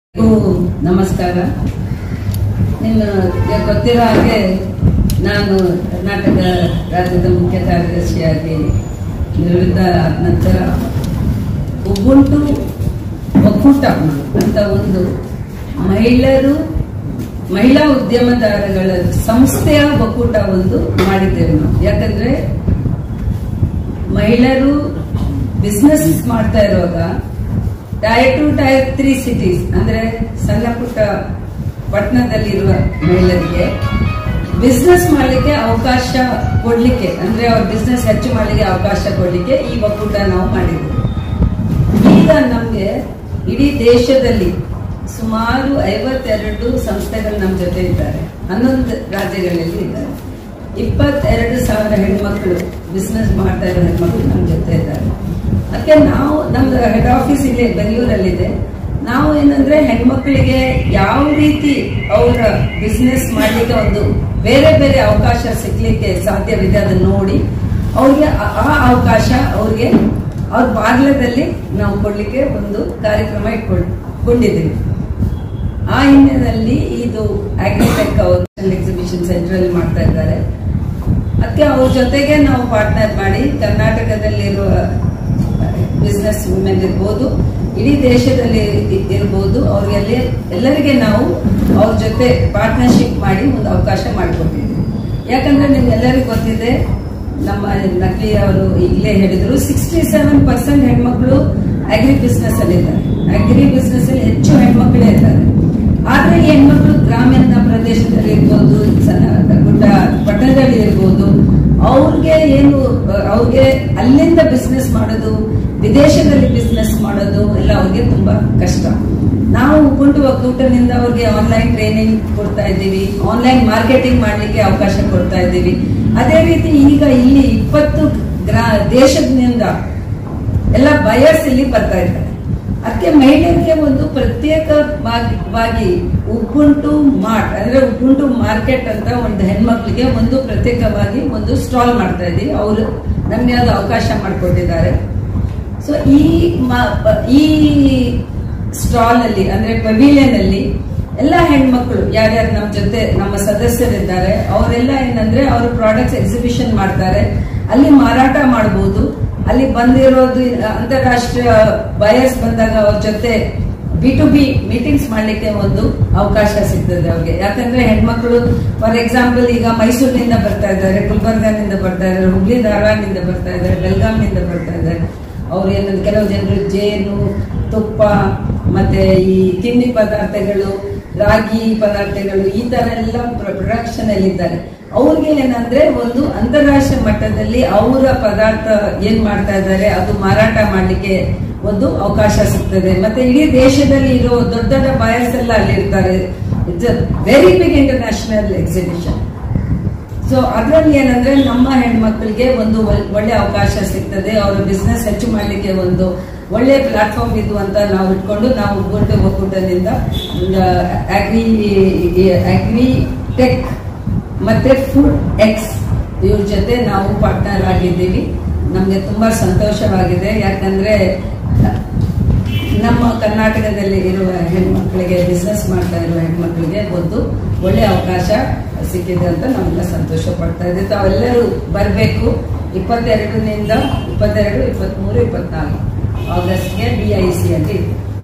ನಮಸ್ಕಾರ. ನಿಮಗೆ ಗೊತ್ತಿರೋ ಹಾಗೆ ನಾನು ಕರ್ನಾಟಕ ರಾಜ್ಯದ ಮುಖ್ಯ ಕಾರ್ಯದರ್ಶಿಯಾಗಿ ನಿವೃತ್ತ ಆದ ನಂತರ ಉಬುಂಟು ಒಕ್ಕೂಟ ಅಂತ ಒಂದು ಮಹಿಳಾ ಉದ್ಯಮದಾರಗಳ ಸಂಸ್ಥೆಯ ಒಕ್ಕೂಟ ಒಂದು ಮಾಡಿದ್ದೇವೆ ನಾವು. ಯಾಕಂದ್ರೆ ಮಹಿಳೆಯರು ಬಿಸ್ನೆಸ್ ಮಾಡ್ತಾ ಇರುವಾಗ ಟೈರ್ 2 ಟೈರ್ 3 ಸಿಟೀಸ್ ಅಂದ್ರೆ ಸಣ್ಣ ಪುಟ್ಟ ಪಟ್ಟಣದಲ್ಲಿರುವ ಮಹಿಳೆಯರಿಗೆ ಬಿಸ್ನೆಸ್ ಮಾಡಲಿಕ್ಕೆ ಅವಕಾಶ ಕೊಡ್ಲಿಕ್ಕೆ, ಅಂದ್ರೆ ಅವ್ರ ಬಿಸ್ನೆಸ್ ಹೆಚ್ಚು ಮಾಡಲಿಕ್ಕೆ ಅವಕಾಶ ಕೊಡ್ಲಿಕ್ಕೆ ಈ ಒಕ್ಕೂಟ ನಾವು ಮಾಡಿದ್ವಿ. ಈಗ ನಮ್ಗೆ ಇಡೀ ದೇಶದಲ್ಲಿ ಸುಮಾರು 52 ಸಂಸ್ಥೆಗಳು ನಮ್ಮ ಜೊತೆ ಇದ್ದಾರೆ. 11 ರಾಜ್ಯಗಳಲ್ಲಿ ಇದ್ದಾರೆ. 22,000 ಹೆಣ್ಮಕ್ಳು ಬಿಸ್ನೆಸ್ ಮಾಡ್ತಾ ಇರೋ ಹೆಣ್ಮಕ್ಳು ನಮ್ಮ ಜೊತೆ ಇದ್ದಾರೆ. ಅದಕ್ಕೆ ನಾವು ನಮ್ದು ಹೆಡ್ ಆಫೀಸ್ ಇಲ್ಲಿ ಬೆಂಗಳೂರಲ್ಲಿದೆ. ನಾವು ಏನಂದ್ರೆ ಹೆಣ್ಮಕ್ಳಿಗೆ ಯಾವ ರೀತಿ ಅವರ ಬಿಸ್ನೆಸ್ ಮಾಡ್ಲಿಕ್ಕೆ ಒಂದು ಬೇರೆ ಬೇರೆ ಅವಕಾಶ ಸಿಗ್ಲಿಕ್ಕೆ ಸಾಧ್ಯವಿದೆ ಅದನ್ನ ನೋಡಿ ಅವ್ರಿಗೆ ಆ ಅವಕಾಶ ಅವ್ರಿಗೆ ಅವ್ರ ಬಾಗ್ಲದಲ್ಲಿ ನಾವು ಕೊಡ್ಲಿಕ್ಕೆ ಒಂದು ಕಾರ್ಯಕ್ರಮ ಇಟ್ಕೊಂಡಿದ್ದೀವಿ. ಆ ಹಿನ್ನೆಲೆಯಲ್ಲಿ ಇದು ಅಗ್ರಿಟೆಕ್ ಅವರು ಎಕ್ಸಿಬಿಷನ್ ಸೆಂಟರ್ ಅಲ್ಲಿ ಮಾಡ್ತಾ ಇದ್ದಾರೆ. ಅದಕ್ಕೆ ಅವ್ರ ಜೊತೆಗೆ ನಾವು ಪಾರ್ಟ್ನರ್ ಮಾಡಿ ಕರ್ನಾಟಕದಲ್ಲಿರುವ ಬಿಸ್ನೆಸ್ ವುಮೆನ್ ಇರ್ಬೋದು, ಇಡೀ ದೇಶದಲ್ಲಿ ಇರ್ಬೋದು, ಅವ್ರಿಗೆ ಎಲ್ಲರಿಗೆ ನಾವು ಅವ್ರ ಜೊತೆ ಪಾರ್ಟ್ನರ್ಶಿಪ್ ಮಾಡಿ ಒಂದು ಅವಕಾಶ ಮಾಡಿಕೊಟ್ಟಿದ್ದೀವಿ. ಯಾಕಂದ್ರೆ ನಿಮ್ಗೆಲ್ಲರಿಗೂ ಗೊತ್ತಿದೆ, ನಮ್ಮ ನಕಲಿ ಅವರು ಈಗಲೇ ಹೇಳಿದ್ರು 67% ಹೆಣ್ಮಕ್ಳು ಅಗ್ರಿ ಬಿಸ್ನೆಸ್ ಅಲ್ಲಿ ಇದ್ದಾರೆ. ಅಗ್ರಿ ಬಿಸ್ನೆಸ್ ಅಲ್ಲಿ ಹೆಚ್ಚು ಹೆಣ್ಮಕ್ಳೇ ಇದ್ದಾರೆ. ಆದ್ರೆ ಈ ಹೆಣ್ಮಕ್ಳು ಗ್ರಾಮೀಣ ಪ್ರದೇಶದಲ್ಲಿ ಇರ್ಬೋದು, ಸಣ್ಣ ಪುಟ್ಟ ಪಟ್ಟಣದಲ್ಲಿ ಇರ್ಬೋದು, ಅವ್ರಿಗೆ ಅಲ್ಲಿಂದ ಬಿಸ್ನೆಸ್ ಮಾಡೋದು, ವಿದೇಶದಲ್ಲಿ ಬಿಸ್ನೆಸ್ ಮಾಡೋದು ಎಲ್ಲ ಅವ್ರಿಗೆ ತುಂಬಾ ಕಷ್ಟ. ನಾವು ಉಬುಂಟು ಒಕ್ಕೂಟದಿಂದ ಅವ್ರಿಗೆ ಆನ್ಲೈನ್ ಟ್ರೈನಿಂಗ್ ಕೊಡ್ತಾ ಇದ್ದೀವಿ, ಆನ್ಲೈನ್ ಮಾರ್ಕೆಟಿಂಗ್ ಮಾಡ್ಲಿಕ್ಕೆ ಅವಕಾಶ ಕೊಡ್ತಾ ಇದ್ದೀವಿ. ಅದೇ ರೀತಿ ಈಗ ಇಲ್ಲಿ 20 ದೇಶದಿಂದ ಎಲ್ಲ ಬಯರ್ಸ್ ಇಲ್ಲಿ ಬರ್ತಾ ಇದ್ದಾರೆ. ಅದಕ್ಕೆ ಮಹಿಳೆಯರಿಗೆ ಒಂದು ಪ್ರತ್ಯೇಕವಾಗಿ ಉಬುಂಟು ಮಾರ್ಟ್ ಅಂದ್ರೆ ಉಬುಂಟು ಮಾರ್ಕೆಟ್ ಅಂತ ಒಂದು ಹೆಣ್ಮಕ್ಳಿಗೆ ಒಂದು ಪ್ರತ್ಯೇಕವಾಗಿ ಒಂದು ಸ್ಟಾಲ್ ಮಾಡ್ತಾ ಇದ್ದೀವಿ. ಅವರು ನಮ್ಗೆ ಅದು ಅವಕಾಶ ಮಾಡಿಕೊಟ್ಟಿದ್ದಾರೆ. ಸೊ ಈ ಸ್ಟಾಲ್ ಅಲ್ಲಿ ಅಂದ್ರೆ ಪವಿಲಿಯನ್ ಅಲ್ಲಿ ಎಲ್ಲ ಹೆಣ್ಮಕ್ಳು ಯಾರ್ಯಾರು ನಮ್ಮ ಜೊತೆ ನಮ್ಮ ಸದಸ್ಯರಿದ್ದಾರೆ ಅವರೆಲ್ಲ ಏನಂದ್ರೆ ಅವ್ರ ಪ್ರಾಡಕ್ಟ್ಸ್ ಎಕ್ಸಿಬಿಷನ್ ಮಾಡ್ತಾರೆ, ಅಲ್ಲಿ ಮಾರಾಟ ಮಾಡಬಹುದು. ಅಲ್ಲಿ ಬಂದಿರೋದು ಅಂತಾರಾಷ್ಟ್ರೀಯ ಬಯರ್ಸ್ ಬಂದಾಗ ಅವ್ರ ಜೊತೆ B2B ಮೀಟಿಂಗ್ಸ್ ಮಾಡ್ಲಿಕ್ಕೆ ಒಂದು ಅವಕಾಶ ಸಿಗ್ತದೆ ಅವ್ರಿಗೆ. ಯಾಕಂದ್ರೆ ಹೆಣ್ಮಕ್ಳು ಫಾರ್ ಎಕ್ಸಾಂಪಲ್ ಈಗ ಮೈಸೂರಿನಿಂದ ಬರ್ತಾ ಇದ್ದಾರೆ, ಗುಲ್ಬರ್ಗಾನಿಂದ ಬರ್ತಾ ಇದ್ದಾರೆ, ಹುಬ್ಳಿ ಧಾರವಾಡನಿಂದ ಬರ್ತಾ ಇದ್ದಾರೆ, ಬೆಳಗಾಂನಿಂದ ಬರ್ತಾ ಇದ್ದಾರೆ. ಅವ್ರು ಏನಂದ್ರೆ ಕೆಲವು ಜನರು ಜೇನು, ತುಪ್ಪ, ಮತ್ತೆ ಈ ತಿಂಡಿ ಪದಾರ್ಥಗಳು, ರಾಗಿ ಪದಾರ್ಥಗಳು, ಈ ತರ ಎಲ್ಲ ಪ್ರೊಡಕ್ಷನ್ ಅಲ್ಲಿ ಇದ್ದಾರೆ. ಅವ್ರಿಗೆ ಏನಂದ್ರೆ ಒಂದು ಅಂತಾರಾಷ್ಟ್ರೀಯ ಮಟ್ಟದಲ್ಲಿ ಅವರ ಪದಾರ್ಥ ಏನ್ ಮಾಡ್ತಾ ಇದ್ದಾರೆ ಅದು ಮಾರಾಟ ಮಾಡ್ಲಿಕ್ಕೆ ಒಂದು ಅವಕಾಶ ಸಿಗ್ತದೆ. ಮತ್ತೆ ಇಡೀ ದೇಶದಲ್ಲಿ ಇರೋ ದೊಡ್ಡ ದೊಡ್ಡ ಬಯರ್ಸ್ ಎಲ್ಲ ಅಲ್ಲಿ ಇರ್ತಾರೆ. It's a very big international exhibition. So ಅದರಲ್ಲಿ ಏನಂದ್ರೆ ನಮ್ಮ ಹೆಣ್ಮಕ್ಳಿಗೆ ಒಂದು ಒಳ್ಳೆ ಅವಕಾಶ ಸಿಗ್ತದೆ. ಅವರ ಬಿಸ್ನೆಸ್ ಹೆಚ್ಚು ಮಾಡ್ಲಿಕ್ಕೆ ಒಂದು ಒಳ್ಳೆ ಪ್ಲಾಟ್ಫಾರ್ಮ್ ಇದು ಅಂತ ನಾವು ಇಟ್ಕೊಂಡು ನಾವು ಉಬುಂಟು ಒಕ್ಕೂಟದಿಂದ ಅಗ್ರಿ ಟೆಕ್ ಮತ್ತೆ ಫುಡ್ ಎಕ್ಸ್ ಇವ್ರ ಜೊತೆ ನಾವು ಪಾರ್ಟ್ನರ್ ಆಗಿದ್ದೀವಿ. ನಮ್ಗೆ ತುಂಬಾ ಸಂತೋಷವಾಗಿದೆ. ಯಾಕಂದ್ರೆ ನಮ್ಮ ಕರ್ನಾಟಕದಲ್ಲಿ ಇರುವ ಹೆಣ್ಮಕ್ಳಿಗೆ, ಬಿಸ್ನೆಸ್ ಮಾಡ್ತಾ ಇರುವ ಹೆಣ್ಮಕ್ಳಿಗೆ ಒಂದು ಒಳ್ಳೆ ಅವಕಾಶ ಸಿಕ್ಕಿದೆ ಅಂತ ನಮ್ಗೆ ಸಂತೋಷ ಪಡ್ತಾ ಇದೆ. ತಾವೆಲ್ಲರೂ ಬರಬೇಕು. 22 23, 24 ಆಗಸ್ಟ್ಗೆ BIC ಅಲ್ಲಿ